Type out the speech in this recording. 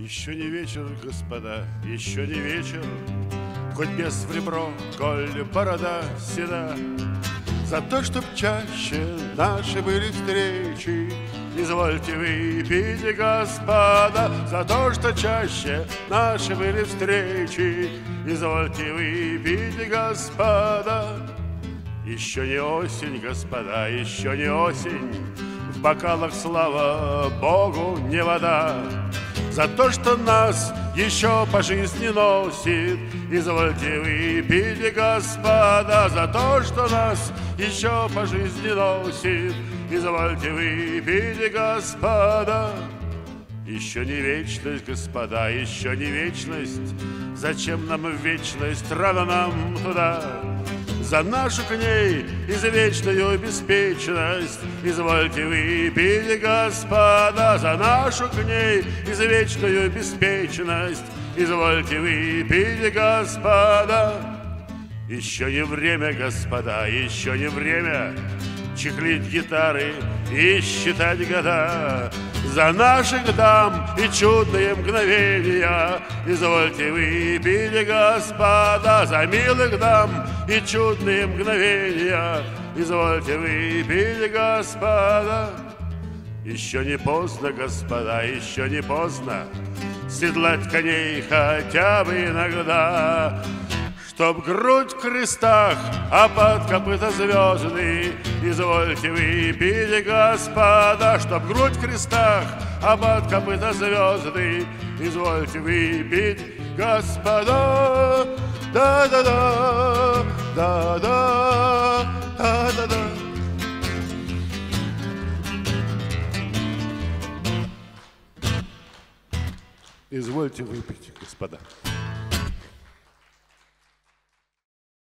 Еще не вечер, господа, еще не вечер, хоть без в ребро, коль борода седа. За то, чтоб чаще наши были встречи, извольте выпить, господа. За то, что чаще наши были встречи, извольте выпить, господа. Еще не осень, господа, еще не осень, в бокалах, слава Богу, не вода. За то, что нас еще по жизни носит, извольте выпить, господа. За то, что нас еще по жизни носит, извольте выпить, господа. Еще не вечность, господа, еще не вечность. Зачем нам вечность, рано нам туда. За нашу к ней извечную беспечность извольте выпить, господа. За нашу к ней извечную беспечность извольте выпить, господа. Еще не время, господа, еще не время чехлить гитары и считать года. За наших дам и чудные мгновения извольте выпить, господа. За милых дам и чудные мгновения извольте выпить, господа. Еще не поздно, господа, еще не поздно седлать коней хотя бы иногда, чтоб грудь в крестах, а под копыта звезды извольте выпить, господа. Чтоб грудь в крестах, а под копыта звезды извольте выпить, господа. Да-да-да, да-да, да-да-да. Извольте выпить, господа.